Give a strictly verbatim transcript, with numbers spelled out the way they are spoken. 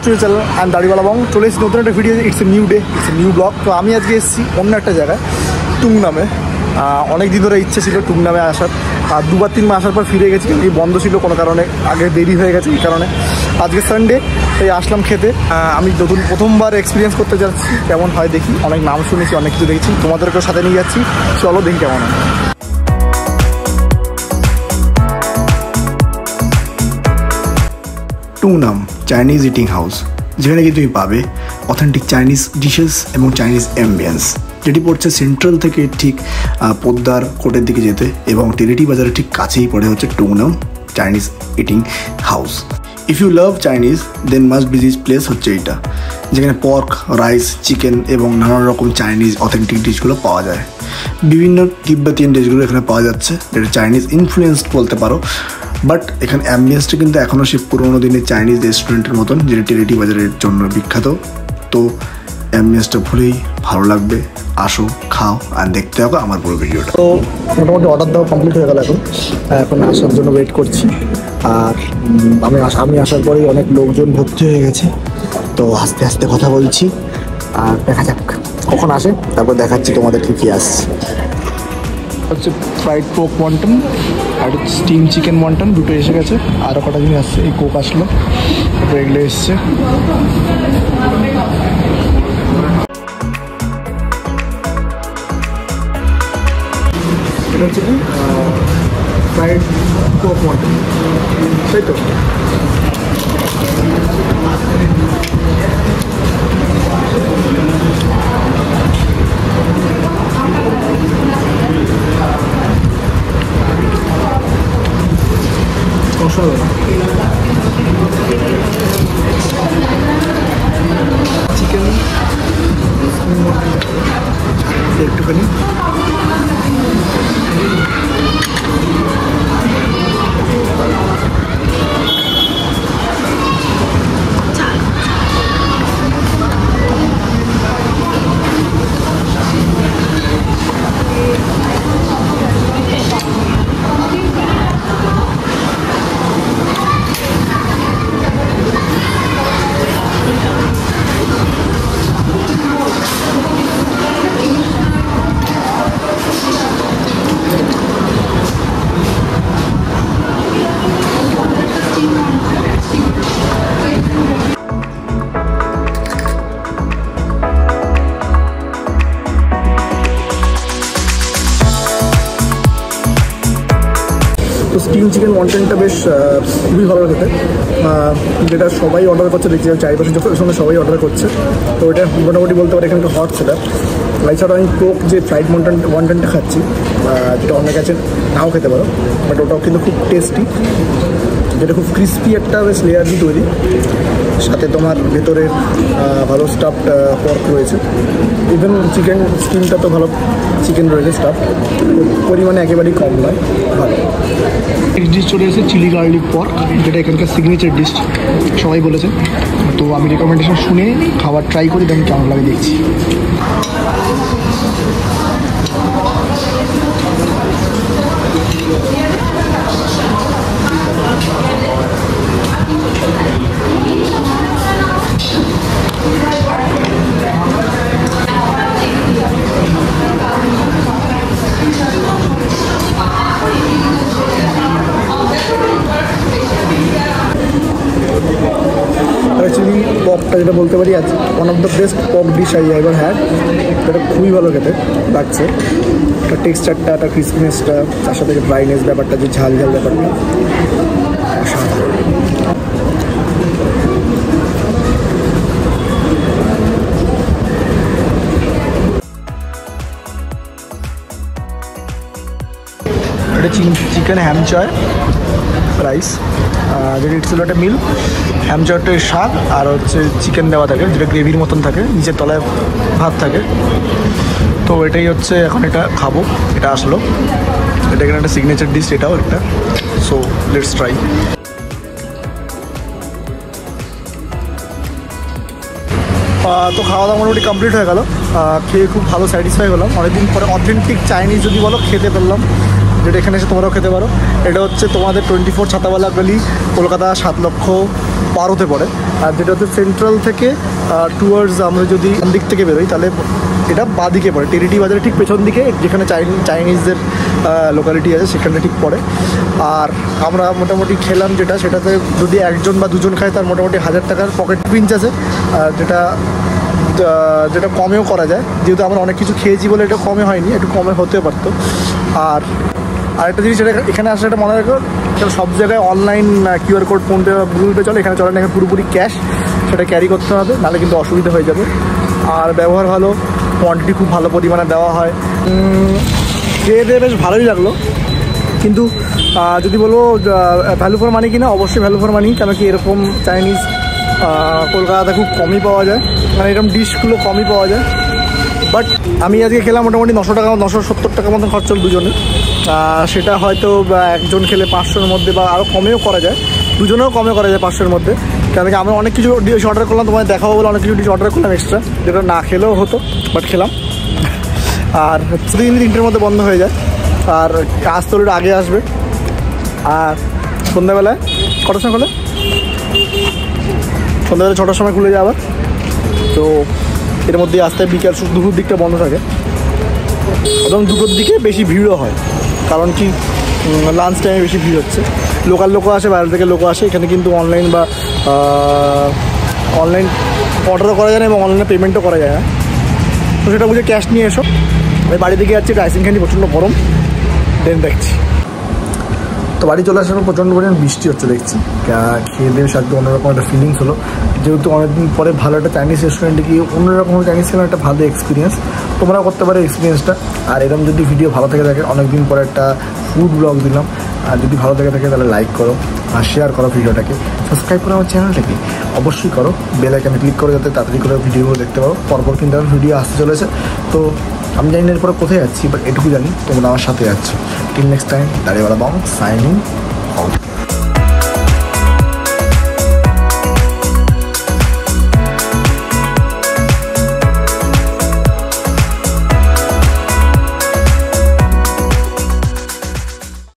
To channel আমি দাড়িওয়ালা বং চলে এসেছি নতুন একটা ভিডিও। It's a new day, it's a new vlog. তো আমি আজকে এসেছি অন্য একটা জায়গায়, টুংনামে। অনেক দিন ধরে ইচ্ছে ছিল টুংনামে আসার, আর দুবার তিন মাস আসার পর ফিরে গেছি, কিন্তু বন্ধ ছিল কোনো কারণে, আগে দেরি হয়ে গেছে এই কারণে। আজকে সানডে, তাই আসলাম খেতে। আমি নতুন প্রথমবার এক্সপিরিয়েন্স করতে যাচ্ছি, কেমন হয় দেখি। অনেক নাম শুনেছি, অনেক কিছু দেখেছি, তোমাদেরকেও সাথে নিয়ে যাচ্ছি। চলো দেখি কেমন হয়। টুংনাম চাইনিজ ইটিং হাউস, যেখানে কি তুমি পাবে অথেন্টিক চাইনিজ ডিশেস এবং চাইনিজ অ্যাম্বিয়েন্স, যেটি পড়ছে সেন্ট্রাল থেকে ঠিক পোদ্দার কোর্টের দিকে যেতে, এবং টেরিটি বাজারের ঠিক কাছেই পড়ে হচ্ছে Tungnam Chinese eating house. If you love Chinese then must visit place হচ্ছে এইটা, যেখানে পর্ক, রাইস, চিকেন এবং নানান রকম চাইনিজ অথেন্টিক ডিশগুলো পাওয়া যায়। বিভিন্ন তিব্বতীয়ান ডিশগুলো এখানে পাওয়া যাচ্ছে, যেটা চাইনিজ ইনফ্লুয়েন্সড বলতে পারো। বাট এখানে অ্যাম্বিয়েন্সটা কিন্তু এখনও সেই পুরোনো দিনের চাইনিজ রেস্টুরেন্টের মতন, যেটা টেরিটি বাজারের জন্য বিখ্যাত। তো অ্যাম্বিয়েন্সটা ভুলেই ভালো লাগবে, আসো, খাও আর দেখতে হবে আমার পুরো ভিডিওটা। তো মোটামুটি অর্ডার দেওয়া কমপ্লিট হয়ে গেল। এখন এখন আসার জন্য ওয়েট করছি। আর আমি আমি আসার পরেই অনেক লোকজন ভর্তি হয়ে গেছে, তো আস্তে আস্তে কথা বলছি। আর দেখা যাক কখন আসে, তারপর দেখাচ্ছি তোমাদের কী কী আসছে। হচ্ছে ফ্রাইড পোক ওয়ান্টন আর স্টিম চিকেন ওয়ান্টন, দুটো এসে গেছে। আরও কটা জিনিস আসছে, এই কোক আসলো, তারপরে এগুলো এসছে। এটা হচ্ছে কি ফ্রাইড পোক ওয়ান্টন, তাই তো? চিকেন একটুখানি তো স্টিম চিকেন ওয়ান্টনটা বেশ খুবই ভালো খেতে, যেটা সবাই অর্ডার করছে দেখছি, চারিপাশে যখন সঙ্গে সবাই অর্ডার করছে। তো এটা মোটামুটি বলতে পারি এখানকার হট সেটা। এছাড়া আমি পোক যে ফ্রাইড ওয়ান্টন ওয়ান্টনটা খাচ্ছি, যেটা অনেক কাছে নাও খেতে পারো, বাট ওটাও কিন্তু খুব টেস্টি, যেটা খুব ক্রিস্পি একটা বেশ লেয়ার দিয়ে তৈরি। সাথে তোমার ভেতরে ভালো স্টাফড পর্ক রয়েছে, ইভেন চিকেন স্টিমটা তো ভালো চিকেন রয়েছে, স্টাফ পরিমাণে একেবারেই কম নয়, ভালো। নেক্সট ডিশ চলে এসেছে চিলি গার্লিক পর্ক, যেটা এখানকার সিগনেচার ডিশ সবাই বলেছে। তো আমি রেকমেন্ডেশন শুনে খাবার ট্রাই করি, দেন কেমন লাগে দেখছি। অ্যাকচুয়ালি পপটা যেটা বলতে পারি আজ one of the best pop dish I ever had. এটা খুবই ভালো খেতে লাগছে, একটা টেক্সচারটা, একটা ক্রিসপিনেসটা, তার সাথে ড্রাইনেস ব্যাপারটা, যে ঝাল ঝাল ব্যাপারটা অসাধারণ। এটা চিকেন হ্যামচয় রাইস, যেটা ছিল একটা মিল। হ্যামচয়টার শাক আর হচ্ছে চিকেন দেওয়া থাকে, যেটা গ্রেভির মতন থাকে, নিচের তলায় ভাত থাকে। তো এটাই হচ্ছে এখন এটা খাবো, এটা আসলো। এটা এখানে একটা সিগনেচার ডিশ, এটাও একটা। So let's try. তো খাওয়া দাওয়া মোটামুটি কমপ্লিট হয়ে গেল, খেয়ে খুব ভালো স্যাটিসফাই হলাম। অনেকদিন পরে অথেন্টিক চাইনিজ যদি বলো খেতে পেলাম, যেটা এখানে এসে তোমরাও খেতে পারো। এটা হচ্ছে তোমাদের টোয়েন্টি ফোর ছাতাওয়ালা গলি, কলকাতা সাত লক্ষ বারোতে পড়ে। আর যেটা হচ্ছে সেন্ট্রাল থেকে টুয়ার্ডস আমরা যদি দিক থেকে বেরোই তাহলে এটা বাদিকে পড়ে, টেরিটি বাজারের ঠিক পেছন দিকে, যেখানে চাইনিজ চাইনিজদের লোকালিটি আছে সেখানে ঠিক পড়ে। আর আমরা মোটামুটি খেলাম যেটা, সেটাতে যদি একজন বা দুজন খায় তার মোটামুটি হাজার টাকার পকেট পিঞ্চ আছে, যেটা যেটা কমেও করা যায়। যেহেতু আমরা অনেক কিছু খেয়েছি বলে এটা কমে হয়নি, একটু কমে হতেও পারতো। আর আরেকটা জিনিস, এটা এখানে আসলে একটা মনে রাখো, সব জায়গায় অনলাইন কিউআর কোড, ফোনপে বা গুগল পে চলে, এখানে চলে না, এখানে পুরোপুরি ক্যাশ, সেটা ক্যারি করতে হবে, নাহলে কিন্তু অসুবিধা হয়ে যাবে। আর ব্যবহার ভালো, কোয়ান্টিটি খুব ভালো পরিমাণে দেওয়া হয়। খেয়ে দিয়ে বেশ ভালোই লাগলো, কিন্তু যদি বলবো ভ্যালু ফর মানি কিনা, অবশ্যই ভ্যালু ফর মানি। কেন কি এরকম চাইনিজ কলকাতাতে খুব কমই পাওয়া যায়, মানে এরকম ডিশগুলো কমই পাওয়া যায়। বাট আমি আজকে খেলাম মোটামুটি নশো টাকা নশো সত্তর টাকা মতন খরচ হল দুজনে। সেটা হয়তো একজন খেলে পাঁচশোর মধ্যে বা আরও কমেও করা যায়, দুজনেও কমে করা যায় পাঁচশোর মধ্যে। কেন কি আমরা অনেক কিছু ডিশ অর্ডার করলাম, তোমায় দেখাবো বলে অনেক কিছু ডিশ অর্ডার করলাম এক্সট্রা, যেটা না খেলেও হতো, বাট খেলাম। আর তিন তিনটের মধ্যে বন্ধ হয়ে যায়, আর আসতে হলে আগে আসবে। আর সন্ধ্যাবেলায় কটার সময় খোলে? সন্ধ্যাবেলা ছটার সময় খুলে যায় আবার। তো এর মধ্যে আসতে বিকাল দুপুর দিকটা বন্ধ থাকে, এবং দুটোর দিকে বেশি ভিড়ও হয়, কারণ কি লাঞ্চ টাইমে বেশি ভিড় হচ্ছে। লোকাল লোকও আসে, বাইরে থেকে লোকও আসে। এখানে কিন্তু অনলাইন বা অনলাইন অর্ডারও করা যায় না এবং অনলাইনে পেমেন্টও করা যায় না, তো সেটা বুঝে ক্যাশ নিয়ে এসো। আমি বাড়ি থেকে যাচ্ছি, আইসক্রিম প্রচণ্ড গরম, দেন দেখছি। তো বাড়ি চলে আসার পর প্রচণ্ড পরিমাণ বৃষ্টি হচ্ছে দেখছি, খেয়ে দিয়ে একদম অন্যরকম একটা ফিলিংস হলো। যেহেতু অনেকদিন পরে ভালো একটা চাইনিজ রেস্টুরেন্টে গিয়ে অন্যরকম চাইনিজ খেলাম, একটা ভালো এক্সপিরিয়েন্স, তোমরাও করতে পারো এক্সপিরিয়েন্সটা। আর এরকম যদি ভিডিও ভালো থেকে থাকে, অনেকদিন পরে একটা ফুড ব্লগ দিলাম, আর যদি ভালো থেকে থাকে তাহলে লাইক করো আর শেয়ার করো ভিডিওটাকে, সাবস্ক্রাইব করো আমার চ্যানেলটাকে অবশ্যই করো, বেল আইকনে ক্লিক করো যাতে তাড়াতাড়ি করে ভিডিওগুলো দেখতে পারো। পরপর কিন্তু আমার ভিডিও আসতে চলেছে, তো আমি জানি না এরপরে কোথায় যাচ্ছি, বাট এটুকু জানি তোমরা আমার সাথে যাচ্ছ। টিল নেক্সট টাইম, দাঁড়িয়েওয়ালা বং সাইনিং আউট।